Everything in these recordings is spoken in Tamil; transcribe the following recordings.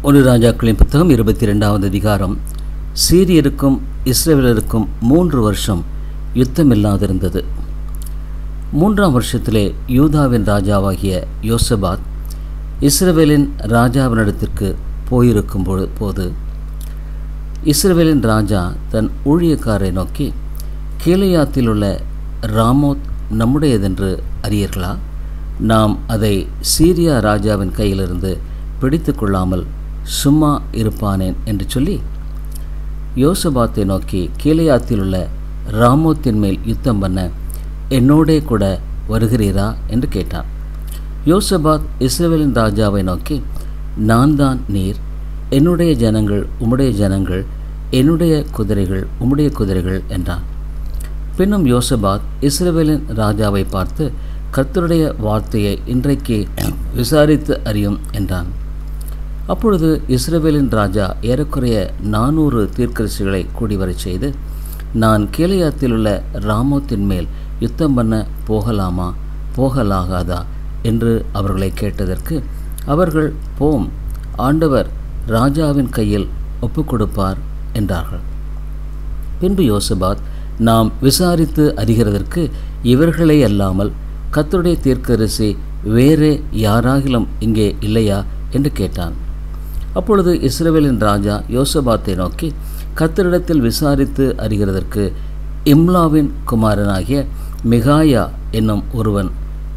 ஒன்று ராஜாக்களின் புத்தகம் 22வது அதிகாரம். சீரியருக்கும் இஸ்ரவேலருக்கும் 3 வருஷம் யுத்தமில்லாதிருந்தது. 3ஆம் வருஷத்திலே யூதாவின் ராஜாவாகிய யோசபாத் இஸ்ரவேலின் ராஜாவினிடத்திற்கு போயிருக்கும் போது இஸ்ரவேலின் ராஜா தன் ஊழியக்காரை நோக்கி, கீலேயாத்தில் உள்ள ராமோத் நம்முடையதென்று அறியீர்களா? நாம் அதை சீரியா ராஜாவின் கையிலிருந்து பிடித்து கொள்ளாமல் சும்மா இருப்பானேன் என்று சொல்லி யோசபாத்தை நோக்கி, கீலேயாத்தில் உள்ள ராமோத்தின் மேல் யுத்தம் பண்ண என்னோடே கூட வருகிறீரா என்று கேட்டான். யோசபாத் இஸ்ரவேலின் ராஜாவை நோக்கி, நான் தான் நீர், என்னுடைய ஜனங்கள் உம்முடைய ஜனங்கள், என்னுடைய குதிரைகள் உம்முடைய குதிரைகள் என்றான். பின்னும் யோசபாத் இஸ்ரவேலின் ராஜாவை பார்த்து, கர்த்தருடைய வார்த்தையை இன்றைக்கு விசாரித்து அறியும் என்றான். அப்பொழுது இஸ்ரவேலின் ராஜா ஏறக்குறைய 400 தீர்க்கதரிசிகளை கூடிவரச் செய்து, நான் கீலேயாத்தில் உள்ள ராமோத்தின் மேல் யுத்தம் பண்ண போகலாமா போகலாகாதா என்று அவர்களை கேட்டதற்கு அவர்கள், போம், ஆண்டவர் ராஜாவின் கையில் ஒப்புக்கொடுப்பார் என்றார்கள். பின்பு யோசபாத், நாம் விசாரித்து அறிகிறதற்கு இவர்களே அல்லாமல் கர்த்தருடைய தீர்க்கதரிசி வேறே யாராகிலும் இங்கே இல்லையா என்று கேட்டான். அப்பொழுது இஸ்ரவேலின் ராஜா யோசபாத்தை நோக்கி, கர்த்தரிடத்தில் விசாரித்து அறிகிறதற்கு இம்லாவின் குமாரனாகிய மிகாயா என்னும் ஒருவன்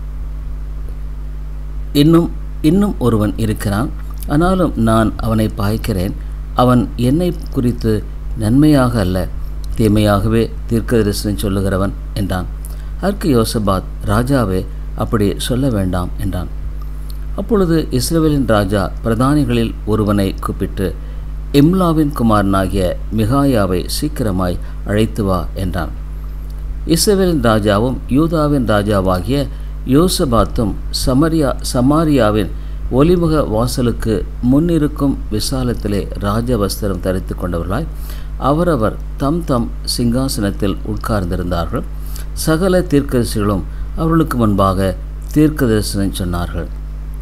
இன்னும் ஒருவன் இருக்கிறான். ஆனாலும் நான் அவனை பாய்க்கிறேன். அவன் என்னை குறித்து நன்மையாக அல்ல, தீமையாகவே தீர்க்கதரிசனம் சொல்லுகிறவன் என்றான். அதற்கு யோசபாத், ராஜாவே, அப்படி சொல்ல வேண்டாம் என்றான். அப்பொழுது இஸ்ரவேலின் ராஜா பிரதானிகளில் ஒருவனை கூப்பிட்டு, இம்லாவின் குமாரனாகிய மிகாயாவை சீக்கிரமாய் அழைத்து வா என்றான். இஸ்ரவேலின் ராஜாவும் யூதாவின் ராஜாவாகிய யோசபாத்தும் சமாரியாவின் ஒலிமுக வாசலுக்கு முன்னிருக்கும் விசாலத்திலே ராஜவஸ்திரம் தரித்து கொண்டவர்களாய் அவரவர் தம் தம் சிங்காசனத்தில் உட்கார்ந்திருந்தார்கள். சகல தீர்க்கதரிசிகளும் அவர்களுக்கு முன்பாக தீர்க்கதரிசனம் சொன்னார்கள்.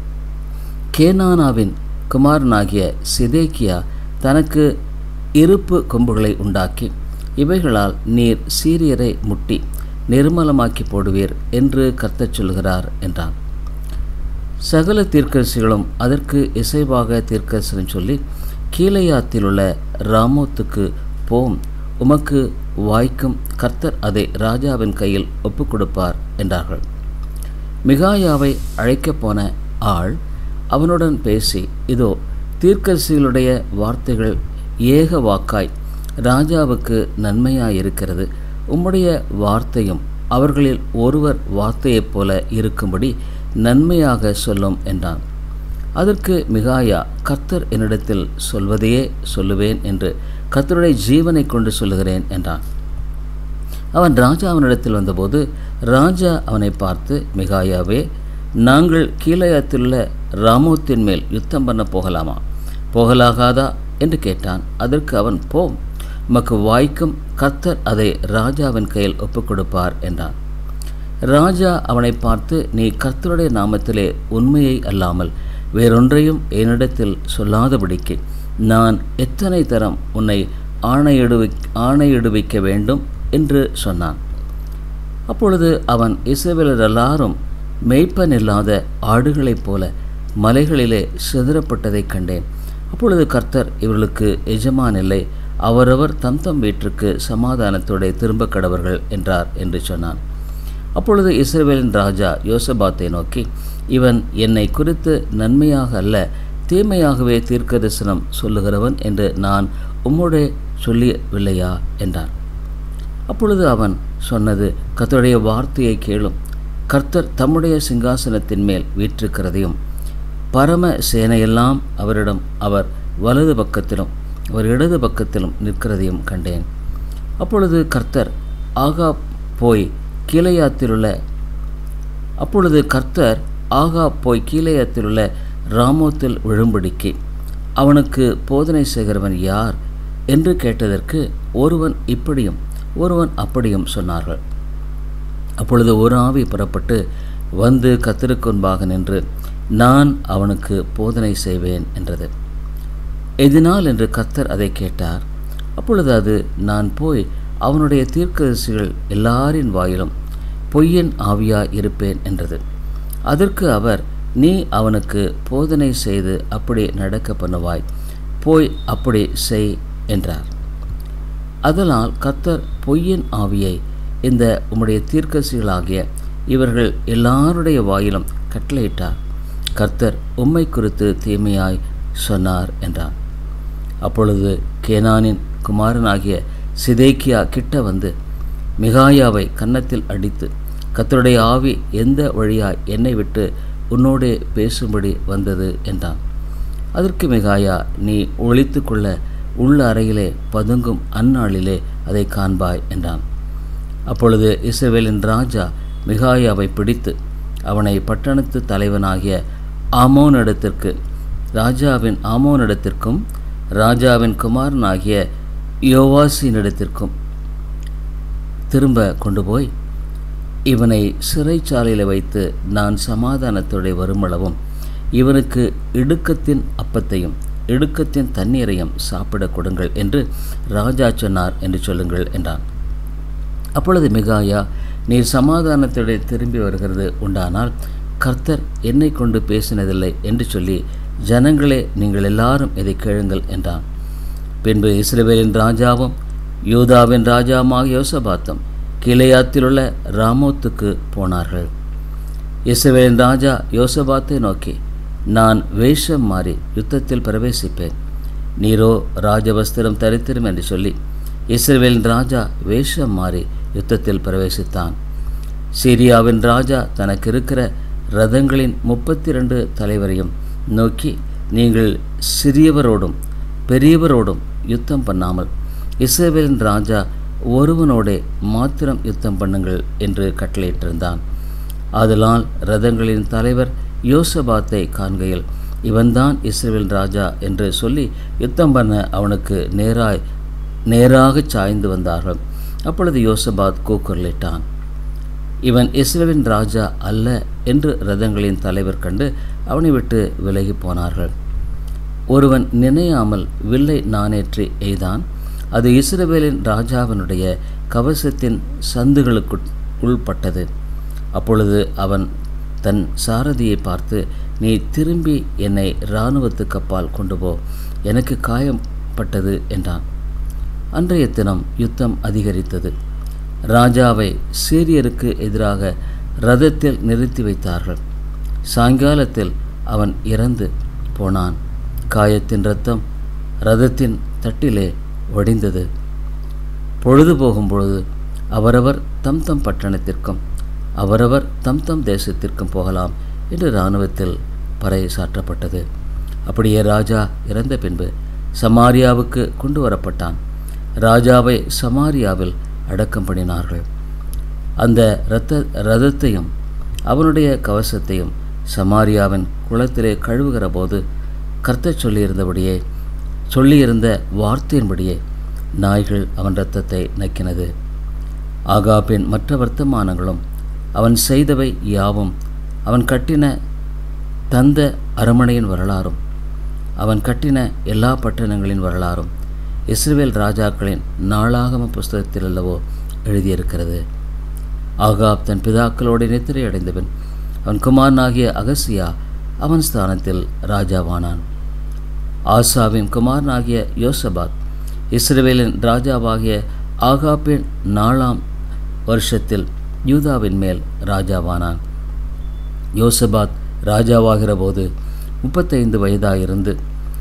கேனானாவின் குமாரனாகிய சிதேக்கியா தனக்கு இருப்பு கொம்புகளை உண்டாக்கி, இவைகளால் நீர் சீரியரை முட்டி நிர்மலமாக்கி போடுவீர் என்று கர்த்தர் சொல்கிறார் என்றான். சகல தீர்க்கதரிசிகளும் அதற்கு இசைவாக தீர்க்கதரிசனம் சொல்லி, கீலேயாத்தில் உள்ள ராமோத்துக்கு போம், உமக்கு வாய்க்கும், கர்த்தர் அதை ராஜாவின் கையில் ஒப்புக்கொடுப்பார் என்றார்கள். மிகாயாவை அழைக்கப் போன ஆள் அவனுடன் பேசி, இதோ தீர்க்கதரிசிகளுடைய வார்த்தைகள் ஏக வாக்காய் ராஜாவுக்கு நன்மையாயிருக்கிறது. உம்முடைய வார்த்தையும் அவர்களில் ஒருவர் வார்த்தையைப் போல இருக்கும்படி நன்மையாக சொல்லும் என்றான். அதற்கு மிகாயா, கர்த்தர் என்னிடத்தில் சொல்வதையே சொல்லுவேன் என்று கர்த்தருடைய ஜீவனை கொண்டு சொல்லுகிறேன் என்றான். அவன் ராஜாவினிடத்தில் வந்தபோது ராஜா அவனை பார்த்து, மிகாயாவே, நாங்கள் கீலேயாத்திலுள்ள ராமோத்தின் மேல் யுத்தம் பண்ண போகலாமா போகலாகாதா என்று கேட்டான். அதற்கு அவன், போம், உமக்கு வாய்க்கும், கர்த்தர் அதை ராஜாவின் கையில் ஒப்புக்கொடுப்பார் என்றான். ராஜா அவனை பார்த்து, நீ கர்த்தருடைய நாமத்திலே உண்மையை அல்லாமல் வேறொன்றையும் என்னிடத்தில் சொல்லாதபடிக்கு நான் எத்தனை தரம் உன்னை ஆணையிடுவிக்க வேண்டும் என்று சொன்னான். அப்பொழுது அவன், இஸ்ரவேலர் எல்லாரும் மேய்ப்பன் இல்லாத ஆடுகளைப் போல மலைகளிலே சிதறப்பட்டதைக் கண்டேன். அப்பொழுது கர்த்தர் இவர்களுக்கு எஜமான் இல்லை, அவரவர் தம் தம் வீட்டிற்கு சமாதானத்தோடு திரும்ப கடவர்கள் என்றார் என்று சொன்னான். அப்பொழுது இஸ்ரவேலின் ராஜா யோசபாத்தை நோக்கி, இவன் என்னை குறித்து நன்மையாக அல்ல, தீமையாகவே தீர்க்கதரிசனம் சொல்லுகிறவன் என்று நான் உம்முடைய சொல்லவில்லையா என்றான். அப்பொழுது அவன் சொன்னது, கர்த்தருடைய வார்த்தையை கேளும். கர்த்தர் தம்முடைய சிங்காசனத்தின் மேல் வீற்றிருக்கிறதையும் பரம சேனையெல்லாம் அவரிடம் அவர் வலது பக்கத்திலும் அவர் இடது பக்கத்திலும் நிற்கிறதையும் கண்டேன். அப்பொழுது கர்த்தர் போய் கீலேயாத்திலுள்ள ராமோத்தில் விழும்படிக்கு அவனுக்கு போதனை செய்கிறவன் யார் என்று கேட்டதற்கு ஒருவன் இப்படியும் ஒருவன் அப்படியும் சொன்னார்கள். அப்பொழுது ஒரு ஆவி புறப்பட்டு வந்து கர்த்தருக்கு முன்பாக நின்று, நான் அவனுக்கு போதனை செய்வேன் என்றது. எதினால் என்று கர்த்தர் அதை கேட்டார். அப்பொழுது அது, நான் போய் அவனுடைய தீர்க்கதரிசிகள் எல்லாரின் வாயிலும் பொய்யன் ஆவியாய் இருப்பேன் என்றது. அதற்கு அவர், நீ அவனுக்கு போதனை செய்து அப்படி நடக்க பண்ணுவாய், போய் அப்படி செய் என்றார். அதனால் கர்த்தர் பொய்யன் ஆவியை இந்த உம்முடைய தீர்க்கதரிசிகளாகிய இவர்கள் எல்லாருடைய வாயிலும் கட்டளையிட்டார். கர்த்தர் உம்மை குறித்து தீமையாய் சொன்னார் என்றார். அப்பொழுது கேனானின் குமாரனாகிய சிதேக்கியா கிட்ட வந்து மிகாயாவை கன்னத்தில் அடித்து, கர்த்தருடைய ஆவி எந்த வழியாய் என்னை விட்டு உன்னோடே பேசும்படி வந்தது என்றான். அதற்கு மிகாயா, நீ ஒளித்து கொள்ள உள்ள அறையிலே பதுங்கும் அந்நாளிலே அதை காண்பாய் என்றான். அப்பொழுது இஸ்ரவேலின் ராஜா மிகாயாவை பிடித்து அவனை பட்டணத்து தலைவனாகிய ஆமோனிடத்திற்கும் ராஜாவின் குமாரனாகிய யோவாசினிடத்திற்கும் திரும்ப கொண்டு போய், இவனை சிறைச்சாலையில் வைத்து நான் சமாதானத்தோடு வருமளவும் இவனுக்கு இடுக்கத்தின் அப்பத்தையும் இடுக்கத்தின் தண்ணீரையும் சாப்பிடக் கொடுங்கள் என்று ராஜா சொன்னார் என்று சொல்லுங்கள் என்றான். அப்பொழுது மிகாயா, நீர் சமாதானத்தோடு திரும்பி வருகிறது உண்டானால் கர்த்தர் என்னை கொண்டு பேசினதில்லை என்று சொல்லி, ஜனங்களே நீங்கள் எல்லாரும் இதை கேளுங்கள் என்றான். பின்பு இஸ்ரவேலின் ராஜாவும் யூதாவின் ராஜாவுமாக யோசபாத்தும் கிலேயாத்திலுள்ள ராமோத்துக்கு போனார்கள். இஸ்ரவேலின் ராஜா யோசபாத்தை நோக்கி, நான் வேஷம் மாறி யுத்தத்தில் பிரவேசிப்பேன், நீரோ ராஜவஸ்திரம் தரித்திரும் என்று சொல்லி இஸ்ரவேலின் ராஜா வேஷம் மாறி யுத்தத்தில் பிரவேசித்தான். சீரியாவின் ராஜா தனக்கு இருக்கிற இரதங்களின் 32 தலைவரையும் நோக்கி, நீங்கள் சிறியவரோடும் பெரியவரோடும் யுத்தம் பண்ணாமல் இஸ்ரவேலின் ராஜா ஒருவனோடே மாத்திரம் யுத்தம் பண்ணுங்கள் என்று கட்டளையிட்டிருந்தான். ஆதலால் இரதங்களின் தலைவர் யோசபாத்தை காண்கையில், இவன்தான் இஸ்ரவேல் ராஜா என்று சொல்லி யுத்தம் பண்ண அவனுக்கு நேராக சாய்ந்து வந்தார்கள். அப்பொழுது யோசபாத் கூக்குரலிட்டான், இவன் இஸ்ரவேலின் ராஜா அல்ல என்று இரதங்களின் தலைவர் கண்டு அவனை விட்டு விலகி போனார்கள். ஒருவன் நினையாமல் வில்லை நானேற்றி எய்தான். அது இஸ்ரவேலின் ராஜாவினுடைய கவசத்தின் சந்துகளுக்குள் உள்பட்டது. அப்பொழுது அவன் தன் சாரதியை பார்த்து, நீ திரும்பி என்னை இராணுவத்துக்கு அப்பால் கொண்டு போ, எனக்கு காயப்பட்டது என்றான். அன்றைய தினம் யுத்தம் அதிகரித்தது. ராஜாவை சீரியருக்கு எதிராக இரதத்தில் நிறுத்தி வைத்தார்கள். சாயங்காலத்தில் அவன் இறந்து போனான். காயத்தின் இரத்தம் இரதத்தின் தட்டிலே வடிந்தது. பொழுது போகும்பொழுது அவரவர் தம் தம் பட்டணத்திற்கும் அவரவர் தம் தம் தேசத்திற்கும் போகலாம் என்று இராணுவத்தில் பறை சாற்றப்பட்டது. அப்படியே ராஜா இறந்த பின்பு சமாரியாவுக்கு கொண்டு வரப்பட்டான். ராஜாவை சமாரியாவில் அடக்கம் பண்ணினார்கள். அந்த இரதத்தையும் அவனுடைய கவசத்தையும் சமாரியாவின் குளத்திலே கழுவுகிற போது கர்த்தர் சொல்லியிருந்த வார்த்தையின்படியே நாய்கள் அவன் இரத்தத்தை நக்கினது. ஆகாபின் மற்ற வர்த்தமானங்களும் அவன் செய்தவை யாவும், அவன் கட்டின தந்த அரமனையின் வரலாறும் அவன் கட்டின எல்லா பட்டணங்களின் வரலாறும் இஸ்ரவேல் ராஜாக்களின் நாளாகம புஸ்தகத்தில் அல்லவோ எழுதியிருக்கிறது. ஆகாப் தன் பிதாக்களோடு நித்திரை அடைந்தவன். அவன் குமாரனாகிய அகசியா அவன் ஸ்தானத்தில் ராஜாவானான். ஆசாவின் குமாரனாகிய யோசபாத் இஸ்ரவேலின் ராஜாவாகிய ஆகாபின் 4ஆம் வருஷத்தில் யூதாவின் மேல் ராஜாவானான். யோசபாத் ராஜாவாகிற போது 35 வயதாயிருந்து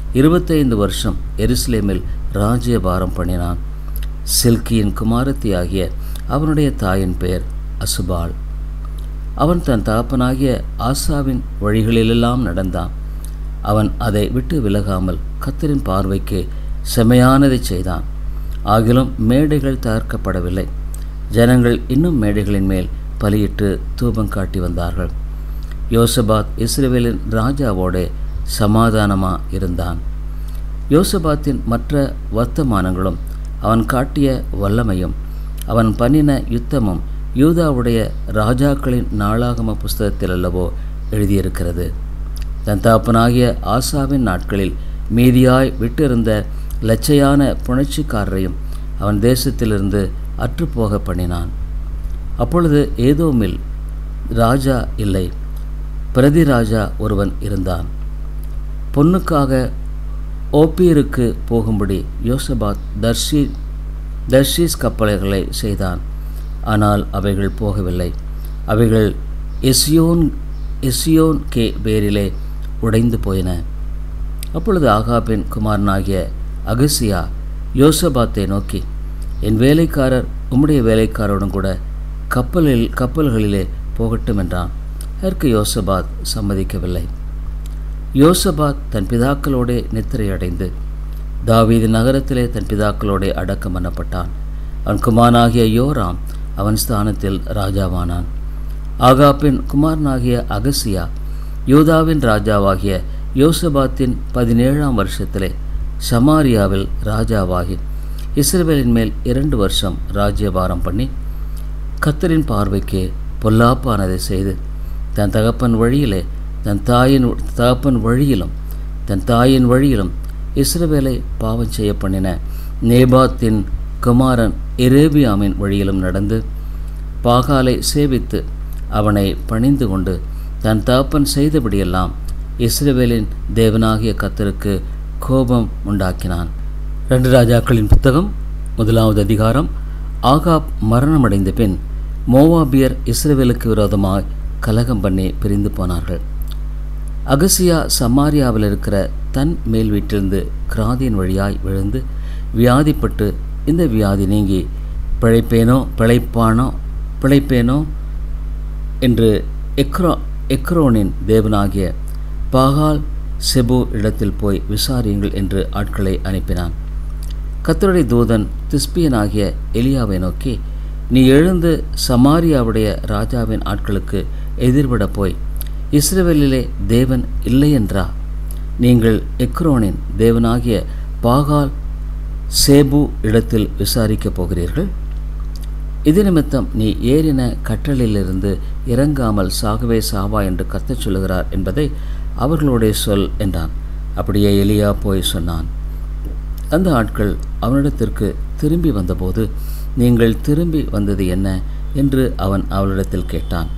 25 வருஷம் எருசலேமில் ராஜ்யபாரம் பண்ணினான். சில்கியின் குமாரத்தியாகிய அவனுடைய தாயின் பெயர் அசுபாள். அவன் தன் தகப்பனாகிய ஆசாவின் வழிகளிலெல்லாம் நடந்தான். அவன் அதை விட்டு விலகாமல் கர்த்தரின் பார்வைக்கு செமையானதை செய்தான். ஆகிலும் மேடைகள் தகர்க்கப்படவில்லை. ஜனங்கள் இன்னும் மேடைகளின் மேல் பலியிட்டு தூபம் காட்டி வந்தார்கள். யோசபாத் இஸ்ரவேலின் ராஜாவோடு சமாதானமாக இருந்தான். யோசபாத்தின் மற்ற வர்த்தமானங்களும் அவன் காட்டிய வல்லமையும் அவன் பண்ணின யுத்தமும் யூதாவுடைய ராஜாக்களின் நாளாகம புஸ்தகத்தில் அல்லவோ எழுதியிருக்கிறது. தன் தகப்பனாகிய ஆசாவின் நாட்களில் மீதியாய் விட்டிருந்த லட்சையான புணர்ச்சிக்காரரையும் அவன் தேசத்திலிருந்து அற்றுப்போக பண்ணினான். அப்பொழுது ஏதோமில் ராஜா இல்லை, பிரதி ராஜா ஒருவன் இருந்தான். பொன்னுக்காக ஓப்பீருக்கு போகும்படி யோசபாத் தர்ஷீஸ் கப்பல்களை செய்தான். ஆனால் அவைகள் போகவில்லை. அவைகள் எசியோன் பேரிலே உடைந்து போயின. அப்பொழுது ஆகாபின் குமாரனாகிய அகசியா யோசபாத்தை நோக்கி, என் வேலைக்காரர் உம்முடைய வேலைக்காரருடன் கூட கப்பல்களிலே போகட்டும் என்றான். அதற்கு யோசபாத் சம்மதிக்கவில்லை. யோசபாத் தன் பிதாக்களோடே நித்திரையடைந்து தாவீது நகரத்திலே தன் பிதாக்களோடே அடக்கம் பண்ணப்பட்டான். அவன் குமாரனாகிய யோராம் அவன் ஸ்தானத்தில் ராஜாவானான். ஆகாபின் குமாரனாகிய அகசியா யூதாவின் ராஜாவாகிய யோசபாத்தின் 17ஆம் வருஷத்திலே சமாரியாவில் ராஜாவாகி இஸ்ரவேலின் மேல் 2 வருஷம் ராஜ்யபாரம் பண்ணி கர்த்தரின் பார்வைக்கு பொல்லாப்பானதை செய்து தன் தகப்பன் வழியிலே தன் தாயின் வழியிலும் இஸ்ரவேலை பாவம் செய்ய பண்ணின நேபாத்தின் குமாரன் எரேபியாமின் வழியிலும் நடந்து பாகாலை சேவித்து அவனை பணிந்து கொண்டு தன் தகப்பன் செய்தபடியெல்லாம் இஸ்ரவேலின் தேவனாகிய கர்த்தருக்கு கோபம் உண்டாக்கினான். 2 ராஜாக்களின் புத்தகம் 1வது அதிகாரம். ஆகாப் மரணமடைந்த பின் மோவாபியர் இஸ்ரவேலுக்கு விரோதமாய் கலகம் பண்ணி பிரிந்து போனார்கள். அகசியா சமாரியாவில் இருக்கிற தன் மேல் வீட்டிலிருந்து கிராதியின் வழியாய் விழுந்து வியாதிப்பட்டு, இந்த வியாதி நீங்கி பிழைப்பேனோ என்று எக்ரோனின் தேவனாகிய பாகால் செபு இடத்தில் போய் விசாரியுங்கள் என்று ஆட்களை அனுப்பினான். கர்த்தருடைய தூதன் திஸ்பியனாகிய எலியாவை நோக்கி, நீ எழுந்து சமாரியாவுடைய ராஜாவின் ஆட்களுக்கு எதிர்விட போய் இஸ்ரவேலிலே தேவன் இல்லை என்றா? நீங்கள் எக்ரோனின் தேவனாகிய பாகால் சேபு இடத்தில் விசாரிக்கப் போகிறீர்கள். இது நிமித்தம் நீ ஏறின கட்டளிலிருந்து இறங்காமல் சாகவே சாவா என்று கர்த்தர் சொல்லுகிறார் என்பதை அவர்களோடே சொல் என்றான். அப்படியே எலியா போய் சொன்னான். அந்த ஆட்கள் அவனிடத்திற்கு திரும்பி வந்தபோது, நீங்கள் திரும்பி வந்தது என்ன என்று அவன் அவளிடத்தில் கேட்டான்.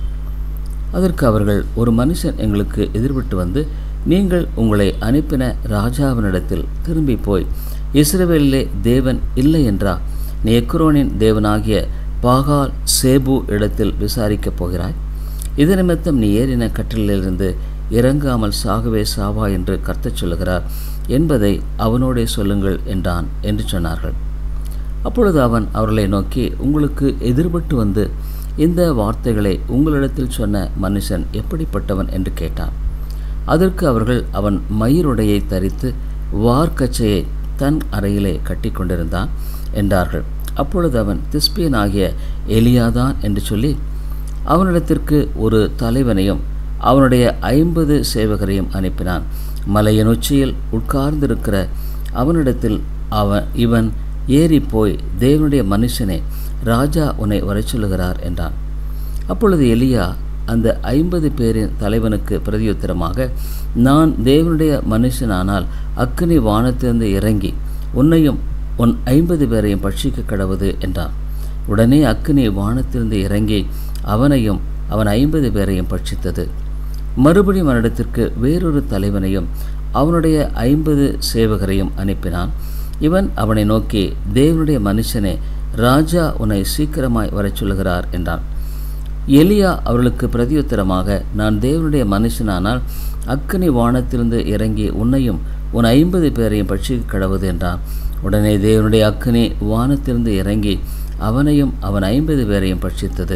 அதற்கு அவர்கள், ஒரு மனுஷன் எங்களுக்கு எதிர்விட்டு வந்து, நீங்கள் உங்களை அனுப்பின ராஜாவினிடத்தில் திரும்பி போய் இஸ்ரவேலிலே தேவன் இல்லை என்றா? நீ எக்ரோனின் தேவனாகிய பாகால் சேபு இடத்தில் விசாரிக்கப் போகிறாய். இது நிமித்தம் நீ ஏறின கட்டிலிலிருந்து இறங்காமல் சாகவே சாவா என்று கர்த்தர் சொல்லுகிறார் என்பதை அவனோடே சொல்லுங்கள் என்றான் என்று சொன்னார்கள். அப்பொழுது அவன் அவர்களை நோக்கி, உங்களுக்கு எதிர்பட்டு வந்து இந்த வார்த்தைகளை உங்களிடத்தில் சொன்ன மனுஷன் எப்படிப்பட்டவன் என்று கேட்டான். அதற்கு அவர்கள், அவன் மயிருடையை தரித்து வார்க்கச்சையை தன் அறையிலே கட்டி கொண்டிருந்தான் என்றார்கள். அப்பொழுது அவன் திஸ்பியனாகிய எலியாதான் என்று சொல்லி அவனிடத்திற்கு ஒரு தலைவனையும் அவனுடைய 50 சேவகரையும் அனுப்பினான். மலையின் உச்சியில் உட்கார்ந்திருக்கிற அவனிடத்தில் இவன் ஏறி போய், தேவனுடைய மனுஷனே, ராஜா உன்னை வரச் சொல்லுகிறார் என்றான். அப்பொழுது எலியா அந்த 50 பேரின் தலைவனுக்கு பிரதியுத்தரமாக, நான் தேவனுடைய மனுஷனானால் அக்கினி வானத்திலிருந்து இறங்கி உன்னையும் உன் 50 பேரையும் பட்சிக்க கடவுது என்றான். உடனே அக்கினி வானத்திலிருந்து இறங்கி அவனையும் அவன் 50 பேரையும் பட்சித்தது. மறுபடியும் அவனிடத்திற்கு வேறொரு தலைவனையும் அவனுடைய 50 சேவகரையும் அனுப்பினான். இவன் அவனை நோக்கி, தேவனுடைய மனுஷனே, ராஜா உன்னை சீக்கிரமாய் வரச் சொல்லுகிறார் என்றான். எலியா அவர்களுக்கு பிரதியுத்தரமாக, நான் தேவனுடைய மனுஷனானால் அக்கினி வானத்திலிருந்து இறங்கி உன்னையும் உன் 50 பேரையும் பட்சிக்க கடவுது என்றான். உடனே தேவனுடைய அக்கினி வானத்திலிருந்து இறங்கி அவனையும் அவன் 50 பேரையும் பட்சித்தது.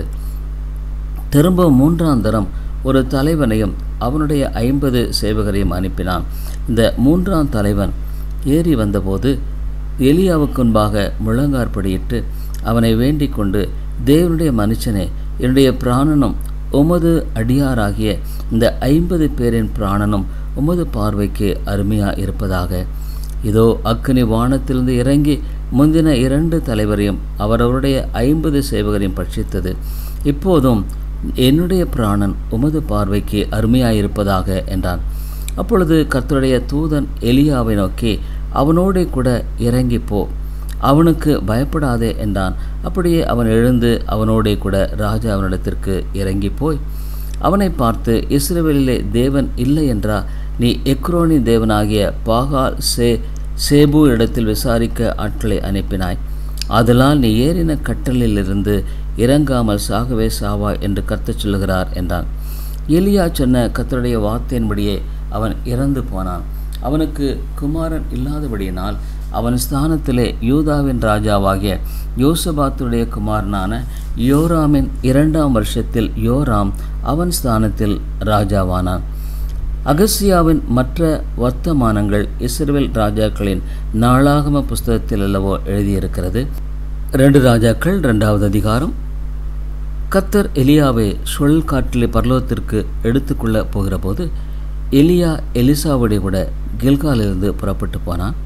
திரும்பவும் 3ஆம் தரம் ஒரு தலைவனையும் அவனுடைய 50 சேவகரையும் அனுப்பினான். இந்த 3ஆம் தலைவன் ஏறி வந்தபோது எலியாவுக்கு முன்பாக முழங்கார்படியிட்டு அவனை வேண்டிக் கொண்டு, தேவனுடைய மனுஷனே, என்னுடைய பிராணனும் உமது அடியாராகிய இந்த 50 பேரின் பிராணனும் உமது பார்வைக்கு அருமையாக இருப்பதாக. இதோ அக்கினி வானத்திலிருந்து இறங்கி முந்தின 2 தலைவரையும் அவரவருடைய 50 சேவகரையும் பட்சித்தது. இப்போதும் என்னுடைய பிராணன் உமது பார்வைக்கு அருமையாயிருப்பதாக என்றான். அப்பொழுது கர்த்தருடைய தூதன் எலியாவை நோக்கி, அவனோடே கூட இறங்கி போ, அவனுக்கு பயப்படாதே என்றான். அப்படியே அவன் எழுந்து அவனோடே கூட ராஜா அவனிடத்திற்கு இறங்கி போய் அவனை பார்த்து, இஸ்ரவேலிலே தேவன் இல்லை என்றா? நீ எக்ரோனி தேவனாகிய பாகால் சேபு இடத்தில் விசாரிக்க ஆட்களை அனுப்பினாய். ஆதலால் நீ ஏறின கட்டலிலிருந்து இறங்காமல் சாகவே சாவாய் என்று கர்த்தர் சொல்லுகிறார் என்றான். எலியா சொன்ன கர்த்தருடைய வார்த்தையின்படியே அவன் இறந்து போனான். அவனுக்கு குமாரன் இல்லாதபடியினால் அவன் ஸ்தானத்திலே யூதாவின் ராஜாவாகிய யோசபாத்துடைய குமாரனான யோராமின் 2ஆம் வருஷத்தில் யோராம் அவன் ஸ்தானத்தில் ராஜாவானான். அகசியாவின் மற்ற வர்த்தமானங்கள் இஸ்ரவேல் ராஜாக்களின் நாளாகம புஸ்தகத்தில் அல்லவோ எழுதியிருக்கிறது. 2 ராஜாக்கள் 2வது அதிகாரம். கர்த்தர் எலியாவை சுழல் காற்றிலே பரலோகத்திற்கு எடுத்துக்கொள்ள போகிற போது எலியா எலிசாவுடைய கூட கில்காலிலிருந்து புறப்பட்டு போனான்.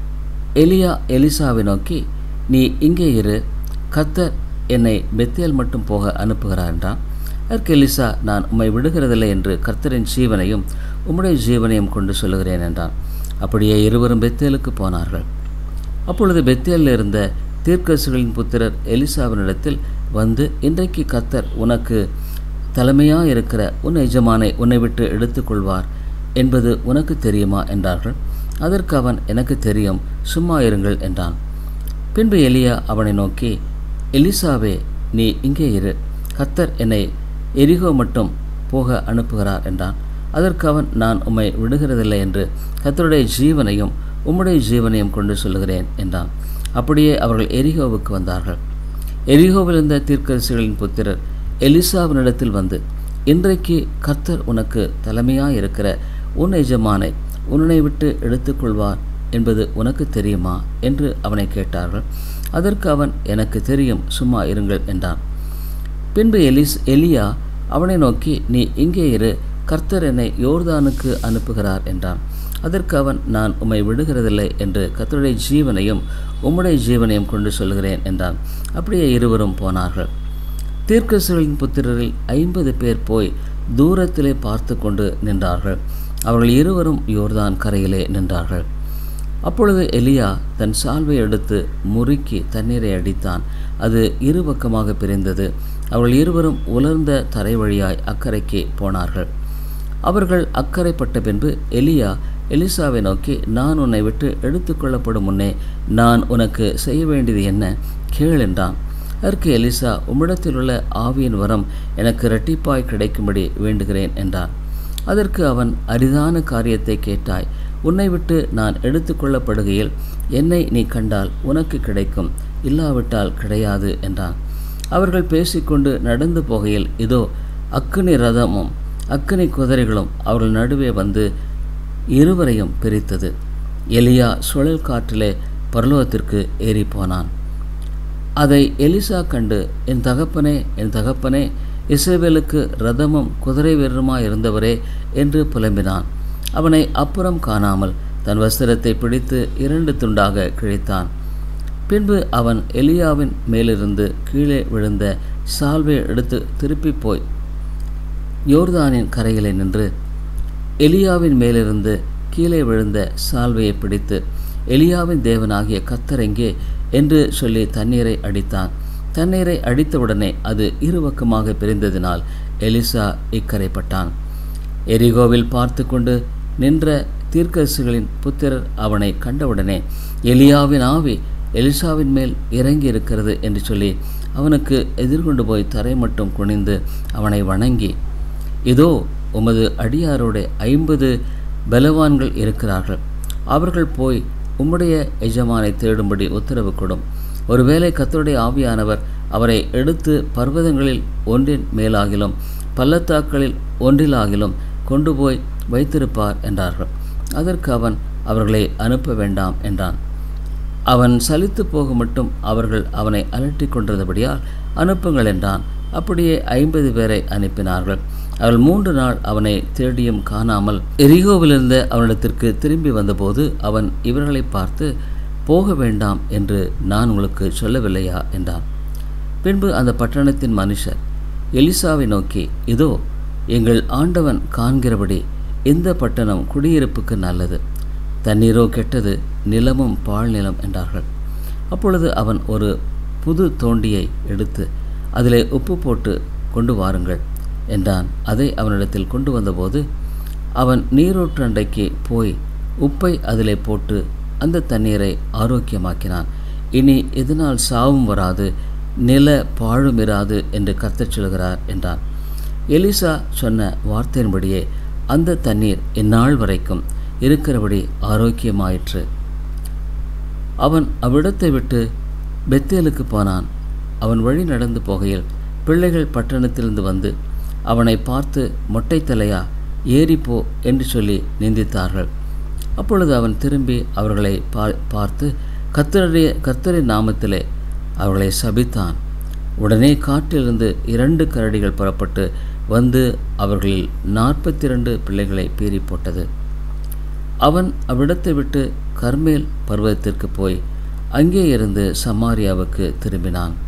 எலியா எலிசாவை நோக்கி, நீ இங்கே இரு, கர்த்தர் என்னை பெத்தேல் மட்டும் போக அனுப்புகிறார் என்றான். அதற்கு எலிசா, நான் உம்மை விடுகிறதில்லை என்று கர்த்தரின் ஜீவனையும் உம்முடைய ஜீவனையும் கொண்டு சொல்லுகிறேன் என்றான். அப்படியே இருவரும் பெத்தேலுக்கு போனார்கள். அப்பொழுது பெத்தேலில் இருந்த தீர்க்கதரிசிகளின் புத்திரர் எலிசாவினிடத்தில் வந்து, இன்றைக்கு கர்த்தர் உனக்கு தலைமையாக இருக்கிற உன் எஜமானை உன்னை விட்டு எடுத்துக்கொள்வார் என்பது உனக்கு தெரியுமா என்றார்கள். அதற்கு அவன், எனக்கு தெரியும், சும்மா இருங்கள் என்றான். பின்பு எலியா அவனை நோக்கி, எலிசாவே, நீ இங்கே இரு, கர்த்தர் என்னை எரிகோ மட்டும் போக அனுப்புகிறார் என்றான். அதற்கு அவன், நான் உம்மை விடுகிறதில்லை என்று கர்த்தருடைய ஜீவனையும் உம்முடைய ஜீவனையும் கொண்டு சொல்லுகிறேன் என்றான். அப்படியே அவர்கள் எரிகோவுக்கு வந்தார்கள். எரிகோவில் இருந்த தீர்க்கதரிசிகளின் புத்திரர் எலிசாவினிடத்தில் வந்து, இன்றைக்கு கர்த்தர் உனக்கு தலைமையாக இருக்கிற உன் எஜமானை உன்னை விட்டு எடுத்துக்கொள்வார் என்பது உனக்கு தெரியுமா என்று அவனை கேட்டார்கள். அதற்கு அவன், எனக்கு தெரியும், சும்மா இருங்கள் என்றான். பின்பு எலியா அவனை நோக்கி, நீ இங்கே இரு, கர்த்தர் என்னை யோர்தானுக்கு அனுப்புகிறார் என்றான். அதற்கு அவன், நான் உம்மை விடுகிறதில்லை என்று கர்த்தருடைய ஜீவனையும் உம்முடைய ஜீவனையும் கொண்டு சொல்கிறேன் என்றான். அப்படியே இருவரும் போனார்கள். தீர்க்கதரிசிகளின் புத்திரரில் 50 பேர் போய் தூரத்திலே பார்த்து கொண்டு நின்றார்கள். அவர்கள் இருவரும் யோர்தான் கரையிலே நின்றார்கள். அப்பொழுது எலியா தன் சால்வை எடுத்து முறுக்கி தண்ணீரை அடித்தான். அது இருபக்கமாக பிரிந்தது. அவர்கள் இருவரும் உலர்ந்த தரை வழியாய் அக்கறைக்கு போனார்கள். அவர்கள் அக்கறைப்பட்ட பின்பு எலியா எலிசாவை நோக்கி, நான் உன்னை விட்டு எடுத்துக்கொள்ளப்படும் முன்னே நான் உனக்கு செய்ய வேண்டியது என்ன? கேள் என்றான். அதற்கு எலிசா, உம்மிடத்தில் உள்ள ஆவியின் வரம் எனக்கு இரட்டிப்பாய் கிடைக்கும்படி வேண்டுகிறேன் என்றான். அதற்கு அவன், அரிதான காரியத்தை கேட்டாய். உன்னை விட்டு நான் எடுத்துக்கொள்ளப்படுகையில் என்னை நீ கண்டால் உனக்கு கிடைக்கும், இல்லாவிட்டால் கிடையாது என்றான். அவர்கள் பேசிக்கொண்டு நடந்து போகையில் இதோ அக்கினி ரதமும் அக்கினி குதிரைகளும் அவர்கள் நடுவே வந்து இருவரையும் பிரித்தது. எலியா சுழல் காற்றிலே பரலோகத்திற்கு ஏறி போனான். அதை எலிசா கண்டு, என் தகப்பனே, இஸ்ரவேலுக்கு ரதமும் குதிரை வீரருமாய் இருந்தவரே என்று புலம்பினான். அவனை அப்புறம் காணாமல் தன் வஸ்திரத்தை பிடித்து 2 துண்டாக கிழித்தான். பின்பு அவன் எலியாவின் மேலிருந்து கீழே விழுந்த சால்வையை எடுத்து திருப்பி போய் யோர்தானின் கரையிலே நின்று எலியாவின் மேலிருந்து கீழே விழுந்த சால்வையை பிடித்து, எலியாவின் தேவனாகிய கர்த்தர் எங்கே என்று சொல்லி தண்ணீரை அடித்தான். தண்ணீரை அடித்தவுடனே அது இருபக்கமாக பிரிந்ததினால் எலிசா இக்கரைப்பட்டான். எரிகோவில் பார்த்து கொண்டு நின்ற தீர்க்கதரிசிகளின் புத்திரர் அவனை கண்டவுடனே, எலியாவின் ஆவி எலிசாவின் மேல் இறங்கி இருக்கிறது என்று சொல்லி அவனுக்கு எதிர்கொண்டு போய் தரை மட்டும் குனிந்து அவனை வணங்கி, இதோ உமது அடியாரோட 50 பலவான்கள் இருக்கிறார்கள், அவர்கள் போய் உம்முடைய எஜமானை தேடும்படி உத்தரவு கொடும். ஒருவேளை கர்த்தருடைய ஆவியானவர் அவரை எடுத்து பர்வதங்களில் ஒன்றின் மேலாகிலும் பள்ளத்தாக்களில் ஒன்றிலாகிலும் கொண்டு போய் வைத்திருப்பார் என்றார்கள். அதற்கு அவன், அவர்களை அனுப்ப வேண்டாம் என்றான். அவன் சலித்து போக மட்டும் அவர்கள் அவனை அலட்டி கொண்டிருந்தபடியால் அனுப்புங்கள் என்றான். அப்படியே 50 பேரை அனுப்பினார்கள். அவள் 3 நாள் அவனை தேடியும் காணாமல் எரிகோவிலிருந்த அவனிடத்திற்கு திரும்பி வந்தபோது அவன் இவர்களை பார்த்து, போக வேண்டாம் என்று நான் உங்களுக்கு சொல்லவில்லையா என்றான். பின்பு அந்த பட்டணத்தின் மனுஷர் எலிசாவை நோக்கி, இதோ எங்கள் ஆண்டவன் காண்கிறபடி இந்த பட்டணம் குடியிருப்புக்கு நல்லது, தண்ணீரோ கெட்டது, நிலமும் பாழ் நிலம் என்றார்கள். அப்பொழுது அவன் ஒரு புது தோண்டியை எடுத்து அதிலே உப்பு போட்டு கொண்டு வாருங்கள் என்றான். அதை அவனிடத்தில் கொண்டு வந்தபோது அவன் நீரூற்று அண்டைக்கு போய் உப்பை அதிலே போட்டு அந்த தண்ணீரை ஆரோக்கியமாக்கினான். இனி இதனால் சாவும் வராது, நில பாழும் இராது என்று கர்த்தர் சொல்கிறார் என்றான். எலிசா சொன்ன வார்த்தையின்படியே அந்த தண்ணீர் இந்நாள் வரைக்கும் இருக்கிறபடி ஆரோக்கியமாயிற்று. அவன் அவ்விடத்தை விட்டு பெத்தேலுக்கு போனான். அவன் வழி நடந்து போகையில் பிள்ளைகள் பட்டணத்திலிருந்து வந்து அவனை பார்த்து, மொட்டை தலையா, ஏறிப்போ என்று சொல்லி நிந்தித்தார்கள். அப்பொழுது அவன் திரும்பி அவர்களை பார்த்து கர்த்தரின் நாமத்திலே அவர்களை சபித்தான். உடனே காட்டிலிருந்து 2 கரடிகள் புறப்பட்டு வந்து அவர்களில் 42 பிள்ளைகளை பீறி போட்டது. அவன் அவ்விடத்தை விட்டு கர்மேல் பர்வதத்திற்கு போய் அங்கே இருந்து சமாரியாவுக்கு திரும்பினான்.